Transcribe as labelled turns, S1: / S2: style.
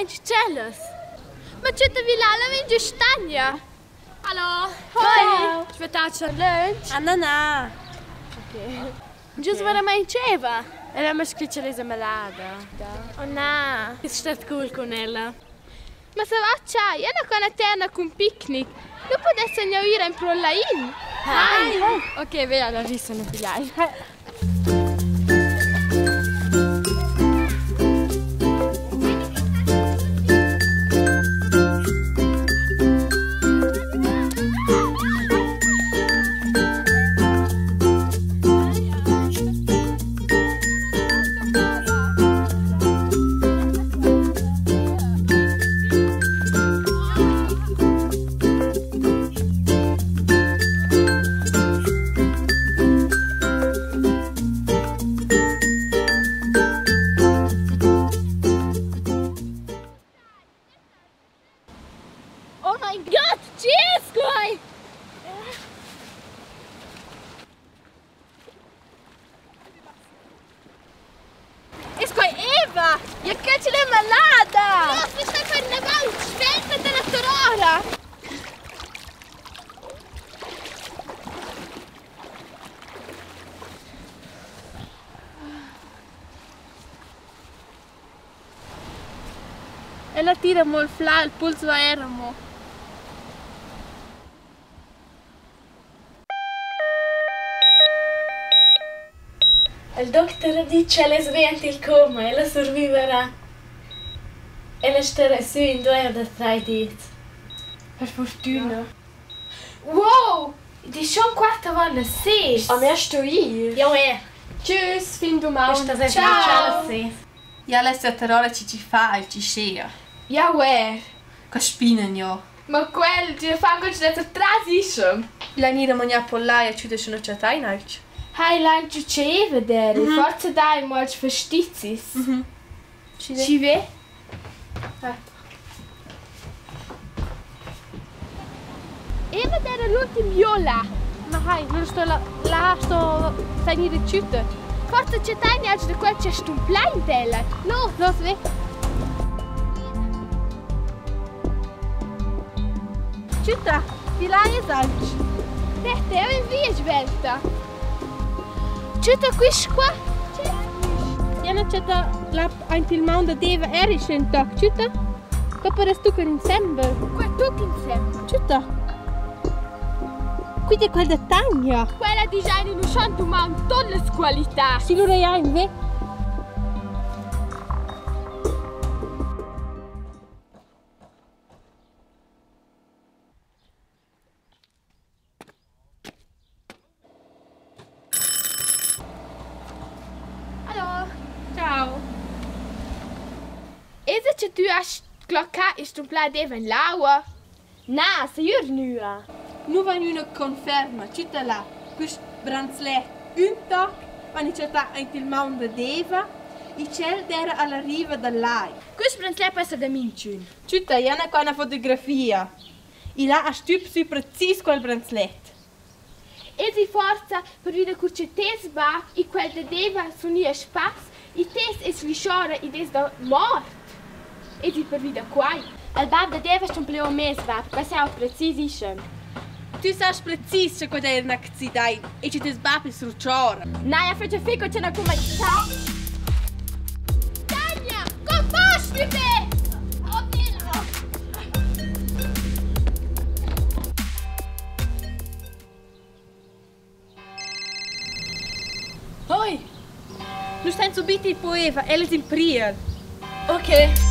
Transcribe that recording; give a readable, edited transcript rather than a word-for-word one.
S1: mein Celes. Ma c'è da vilala in Stagna. Hallo.
S2: Hoi.
S1: Ich will da schon lunch.
S2: Anana.
S1: Okay. Giusto per mai ceva.
S2: E la mascliccia è malata.
S1: Oh no.
S2: È stato cool con ella.
S1: Ma se va c'è, io non con terra con picnic. Tu potessi andare in Prollain.
S2: Ok, vedi, la vista non pigliai.
S1: Oh mein Gott, cheers, guy!
S2: Ist qua Eva! Ja, che ce l'è malata!
S1: No, mi stai per nevare, svelta della torora!
S2: E la tira mol fla, il pulso aeramo.
S3: Il dottore dice che le sventi il coma e la sorviverà. E la starà su in 2 o 3 giorni.
S2: Per fortuna.
S3: Wow! Die schon quarta volta, sì!
S2: A me sto io.
S3: Ja,
S2: Tschüss, fin domani.
S3: questa è ciao! Sì.
S4: Ja, la terrora ci fa e ci scea.
S2: Ja, uè.
S4: Che spinen jo.
S2: Ma quel ci fa con c'è da transition.
S4: La nira mania pollaia ci sono c'è in alc.
S2: Hai lancio c'è vedere. Forza dai, molti fastizis. Ci ve?
S1: E vedere l'ultimo viola.
S2: Ma hai, non sto là sto stai di città.
S1: Forse c'è tani oggi da quel c'è un plan della.
S2: No, los ve. Città, di là è salci.
S1: Dette è in via svelta. C'è da qui qua?
S2: Ja, non c'è la ein til mound deva erisch in tag, città. Dopo resto con insieme.
S1: Qua tutti insieme.
S2: Città. Qui è quel da Tagna.
S1: Quella design in un shanto ma un tolle qualità.
S2: Si lo rea in ve.
S1: Hallo.
S2: Ciao.
S1: Is het je tu als klokka is een plan even lauwe?
S2: Na, se io nua. Nu va una conferma, città là. Quist branzlet un tag, quando c'è ein til mound deva. I cel era alla riva dall'ai.
S1: Kus brandslep is er de mincun.
S2: Città, Jana qua una fotografia. I là a stup su precis quel branzlet.
S1: E si forza per vedere che c'è tes ba e quel de deva sunia spas e tes es lisciora e des da mort. E si per vedere qua.
S5: Il bab de deva sto un pleo mes va, questo è precisissimo.
S2: Tu sai precis che quella era una cazidai e ci ti sbapi sul ciora.
S5: Naja, für die Fico c'è una come ciao.
S1: Tania, kom pas mi be! Oh meno!
S2: Hoi! Nu stai subito il poeva, ella è in priel.
S4: Ok.